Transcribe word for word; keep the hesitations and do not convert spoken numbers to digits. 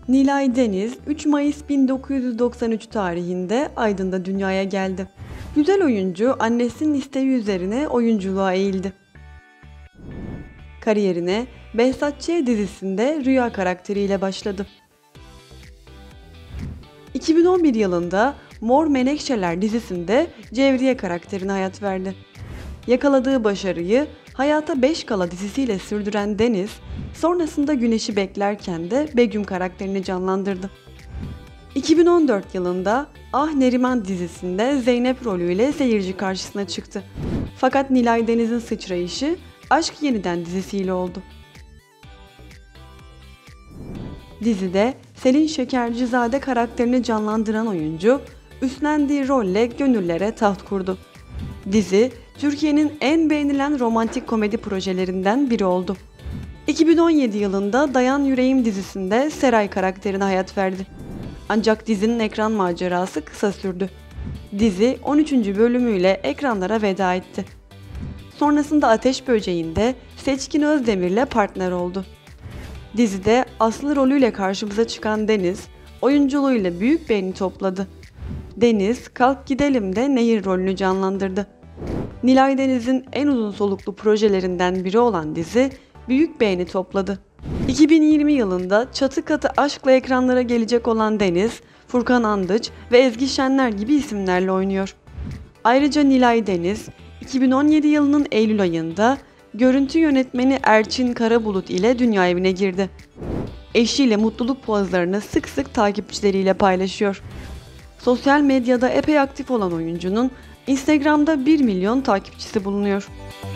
Nilay Deniz üç Mayıs bin dokuz yüz doksan üç tarihinde Aydın'da dünyaya geldi. Güzel oyuncu annesinin isteği üzerine oyunculuğa eğildi. Kariyerine Behzat Ç. dizisinde Rüya karakteriyle başladı. iki bin on bir yılında Mor Menekşeler dizisinde Cevriye karakterine hayat verdi. Yakaladığı başarıyı Hayata Beş Kala dizisiyle sürdüren Deniz, sonrasında Güneşi Beklerken de Begüm karakterini canlandırdı. iki bin on dört yılında Ah Neriman dizisinde Zeynep rolüyle seyirci karşısına çıktı. Fakat Nilay Deniz'in sıçrayışı Aşk Yeniden dizisiyle oldu. Dizide Selin Şekercizade karakterini canlandıran oyuncu, üstlendiği rolle gönüllere taht kurdu. Dizi, Türkiye'nin en beğenilen romantik komedi projelerinden biri oldu. iki bin on yedi yılında Dayan Yüreğim dizisinde Seray karakterine hayat verdi. Ancak dizinin ekran macerası kısa sürdü. Dizi on üçüncü bölümüyle ekranlara veda etti. Sonrasında Ateş Böceği'nde Seçkin Özdemir'le partner oldu. Dizide Aslı rolüyle karşımıza çıkan Deniz, oyunculuğuyla büyük beğeni topladı. Deniz, Kalk Gidelim'de Nehir rolünü canlandırdı. Nilay Deniz'in en uzun soluklu projelerinden biri olan dizi büyük beğeni topladı. iki bin yirmi yılında Çatı Katı Aşk'la ekranlara gelecek olan Deniz, Furkan Andıç ve Ezgi Şenler gibi isimlerle oynuyor. Ayrıca Nilay Deniz, iki bin on yedi yılının Eylül ayında görüntü yönetmeni Erçin Karabulut ile dünya evine girdi. Eşiyle mutluluk pozlarını sık sık takipçileriyle paylaşıyor. Sosyal medyada epey aktif olan oyuncunun Instagram'da bir milyon takipçisi bulunuyor.